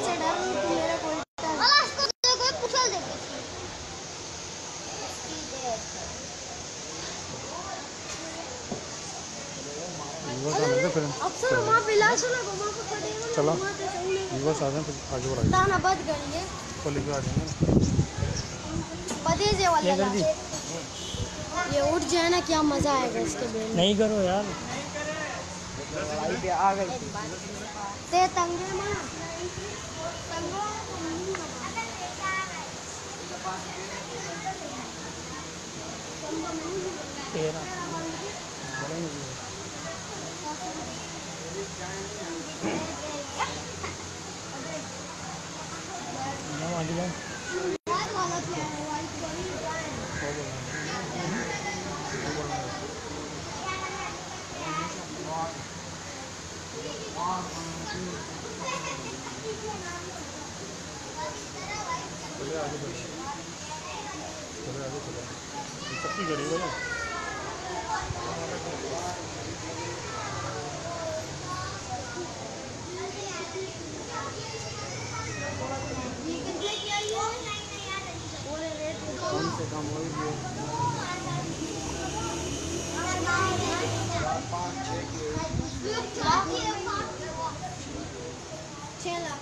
से डर रही थी मेरे को कोई पुछल दे अक्सर वहां पिला चलो वहां को पड़ेगा चलो बस आ जाए आगे बढ़ा दाना बद करेंगे को लेके आ जाएंगे बदे जे वाला ये उठ जाए ना क्या मजा आएगा इसके बेल नहीं करो यार भाई पे आ गई ते तंगे मां तंगो तेरा जाओ आगे जाओ सबकी गड़ी हो कम से कम हो गए 6 लाख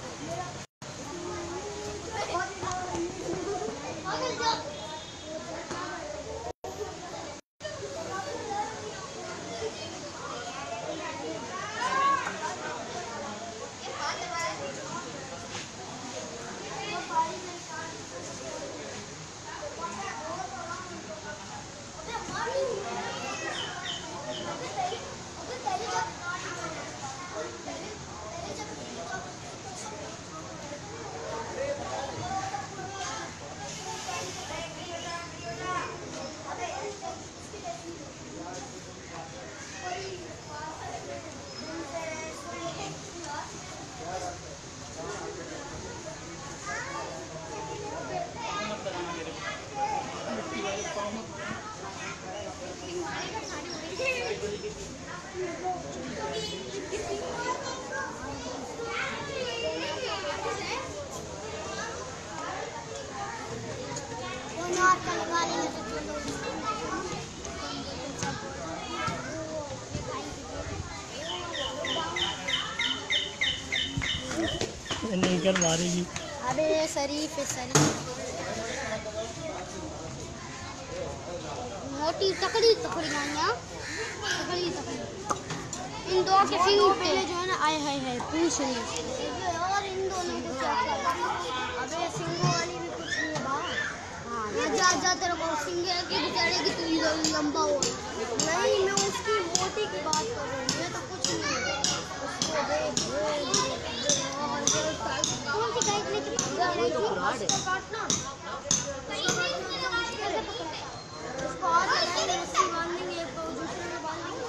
नहीं कर मारेगी। अबे शरीफ है शरीफ मोटी तकड़ी गानियाँ तकड़ी इन दो के सिंग पहले जो है ना आए हाय पूछ रही और इन दोनों को क्या अबे सिंगों वाली भी कुछ नहीं है बाबा हाँ ये जा तेरे को सिंगे की बेचारे की तू इधर लंबा हो नहीं मैं उसकी मोटी की बात कर रही हूँ ये तो कुछ नहीं है उसको देख कौन सी गाय लेके काटना उसको और उसकी बांधेंगे एक तो दूसरे में बांधेंगे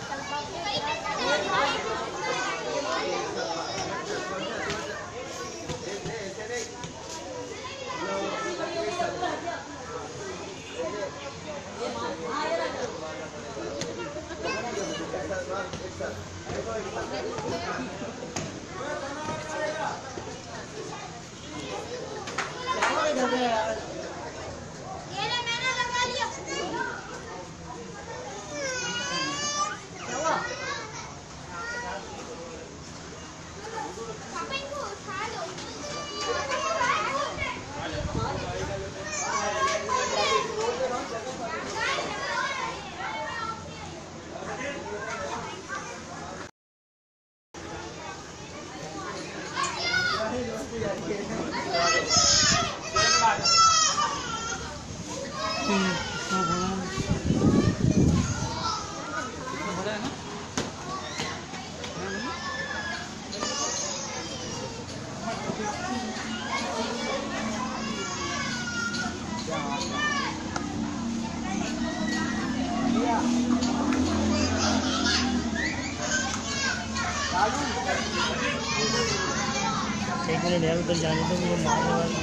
एक मिनट यार उधर जाने तो मुझे मारने वाला।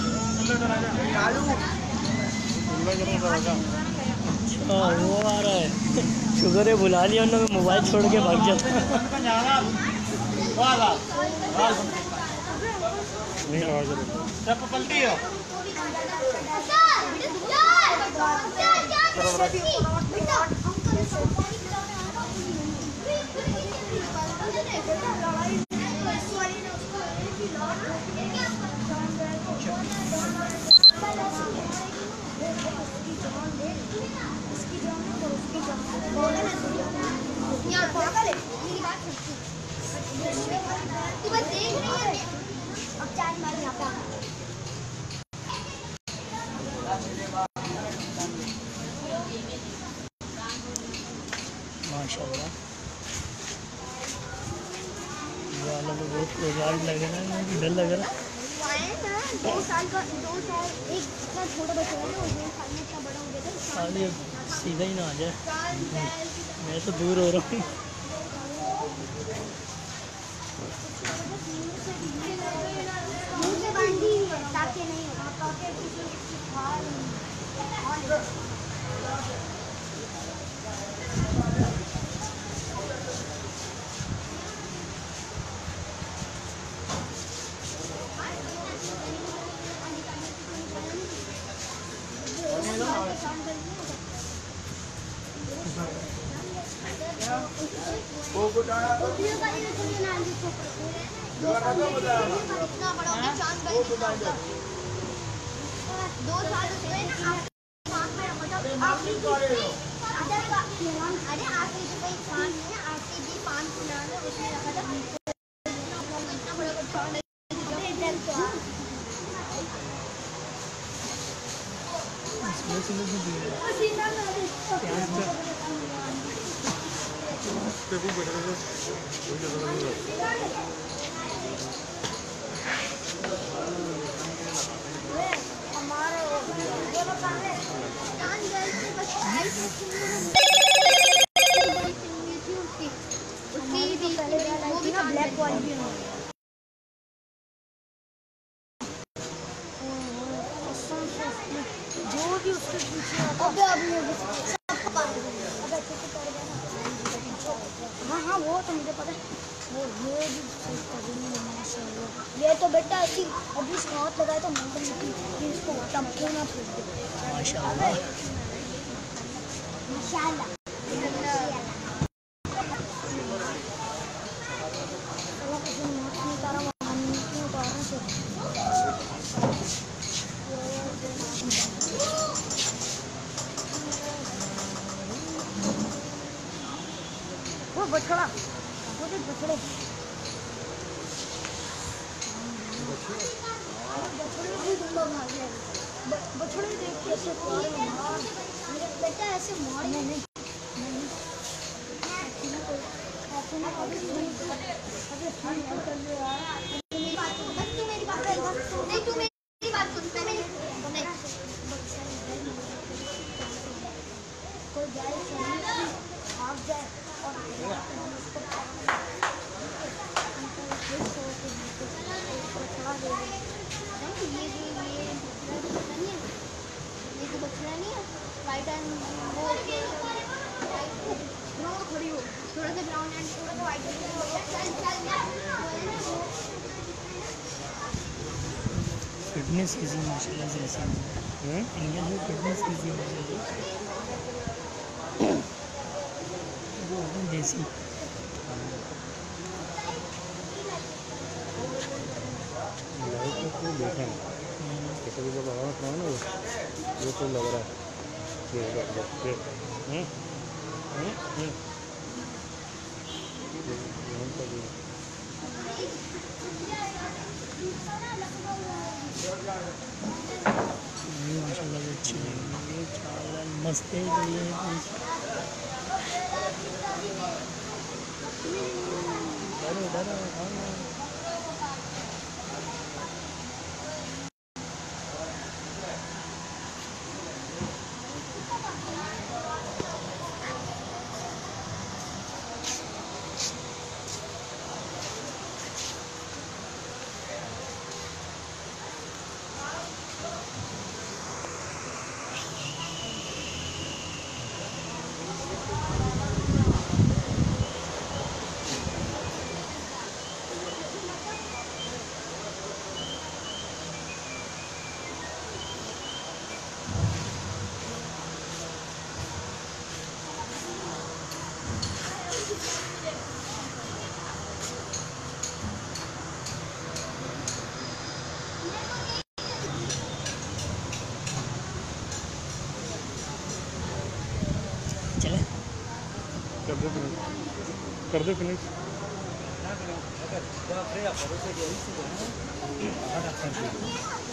अच्छा वो आ रहा है शुगर है बुला लिया उन्होंने मोबाइल छोड़ के भाग जाता। नहीं आवाज सब पलटी हो माशाल्लाह ये वाला तो बहुत रोजान लग रहा है, मुझे डर लग रहा है। 2 साल का 2 साल एक इतना छोटा बच्चा है ना, 2 साल में इतना बड़ा हो गया था। साल ये सीधा ही ना आ जाए, मैं तो दूर हो रहा हूँ। मुंह से बांधी ताकि नहीं हो। इतना बड़ा हो गया चांद भाई, 2 साल उसमें ना आखिरी अरे आखिरी जो कोई चांद है ना, आखिरी जी 5 नाम है उसमें रखा था। इतना बड़ा चांद है ब्लैक बॉल भी जो भी उसके पीछे हाँ वो तो मुझे पता है। वो ये भी माशाल्लाह, ये तो बेटा ऐसी अभी हाथ लगाए तो मंगल कि इसको टपको ना फूट दे। माशाल्लाह माशाल्लाह वो बछड़ा, वो देख बछड़े, बछड़े भी दूंगा भाग रहे, बछड़े देख के ऐसे प्यार में मार, मेरे बेटा ऐसे मार नहीं नहीं ऐसे ना कभी नहीं अबे सुन कर ले यार, मेरी बात सुन, बस तू मेरी बात सुन, नहीं तू मेरी बात सुन, मैं मेरी नहीं कोई जाए भाग जाए और ये तो बछड़ा नहीं है, वाइट एंड वो खड़ी हो, थोड़ा सा ब्राउन एंड थोड़ा सा वाइट हो गया। फिटनेस किसी माशाल्लाह से ऐसी है, इंडिया में फिटनेस किसी माशाल्लाह वो देसी देखा कैसे भी जब आवाज ना वो तो लग रहा है माशाल्लाह अच्छी है, मस्त है ये कर दो फिनिश, कर दो फिनिश। जब फ्री आप